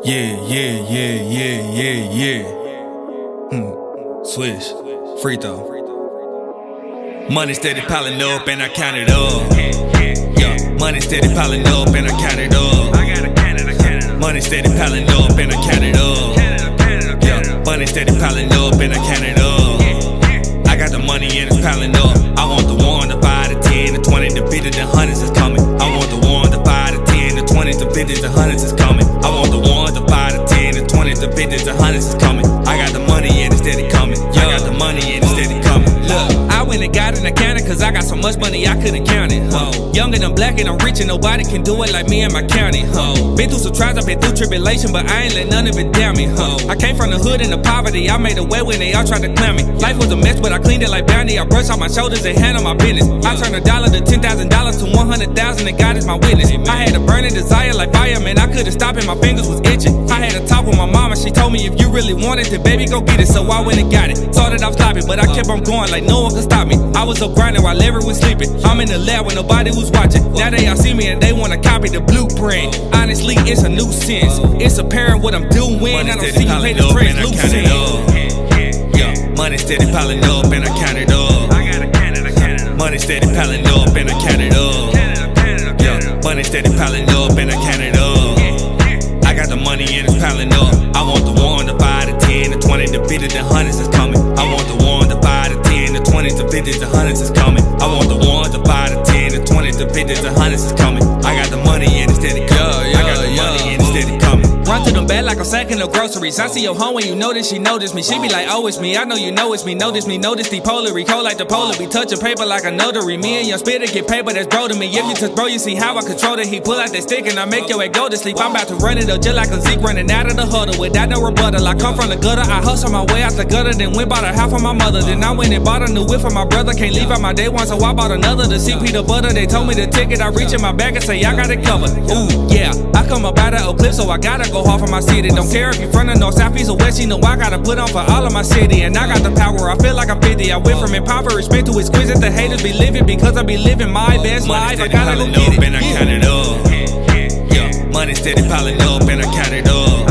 Yeah. Swish, free throw. Money steady piling up and I count it up. Yeah, money steady piling up and I count it up. Money steady piling up and I count it up. Yeah, money steady piling up and I count it up. I got the money and it's piling up. I want the 1, the 5, the 10, the 20, the 50, the hundreds is coming. I want the 1, the 5, the 10, the 20, the 50, the hundreds is coming. I want the 1, the 5, the 10, the 20, the 50, the hundreds is coming. I got the money and it's steady coming. I got the money and it's steady coming. Look, I went and got an accountant cause I got so much money I couldn't count it. Young and I'm black and I'm rich and nobody can do it like me and my county. Been through some trials, I've been through tribulation, but I ain't let none of it down me. I came from the hood and the poverty, I made a way when they all tried to clown me. Life was a mess, but I cleaned it like Bounty. I brushed off my shoulders and handled my business. I turned $1 to $10,000 to 100,000 and God is my witness. I had a burning desire like fire, man, I couldn't stop it, my fingers was itching. I had a talk with my mama, she told me if you really want it, then baby go get it. So I went and got it. Started off sloppy, but I kept on going like no one could stop me. I was up grinding while Larry was sleeping. I'm in the lab when nobody was watching. Now they all see me and they wanna copy the blueprint. Honestly, it's a nuisance. It's apparent what I'm doing. I don't see you pay the translucent. Yeah, money steady piling up and I count it up. Money steady piling up and I count it up. Yeah, money steady piling up and I count it up. I got the money and it's piling up. I want the 1, the 5, the 10, the 20, the 50, the hundreds is coming. I want the 1, the 5, the 10, the 20, the 50, the hundreds is coming. I want the 1, the 5, the 10, the 20, the 50, the hundreds is coming. I got the money and it's steady coming. I got the money and it's steady coming. Run through them bad like I'm sacking the groceries. I see your home when you notice, she noticed me. She be like, oh, it's me. I know you know it's me. Notice the polar. Cold like the polar. Be touching paper like a notary. Me and your spitter get paid, but that's bro to me. If you touch bro, you see how I control it. He pull out that stick and I make your head go to sleep. I'm about to run it up just like a Zeke running out of the huddle without no rebuttal. I come from the gutter. I hustle my way out the gutter. Then went bought a house for my mother. Then I went and bought a new whip for my brother. Can't leave out my day one, so I bought another. The CP, the butter. They told me the ticket. I reach in my bag and say, I got it covered. Ooh, yeah. I come up out of Oak Cliff, so I gotta go hard for my city. Don't care if you from the north, south, east, or west, you know I gotta put on for all of my city. And I got the power, I feel like I'm 50. I went from impoverished to exquisite. The haters be living because I be living my best life. I gotta go get it. And I count it up. Yeah, money steady piling up and I count it up.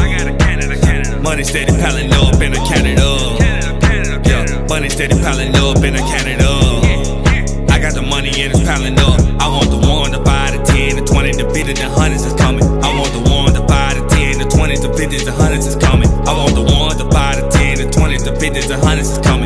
Money steady piling up and I count it up. Yeah, money steady piling up and I count it up. I got the money and it's piling up. I want the 1, the 5, the 10, the 20, the 50, the hundreds is coming. I want the 1, the 5, the 10, the 20, the 50, the hundreds is coming. I want the 1, the 5, the 10, the 20, the 50, the hundreds is coming.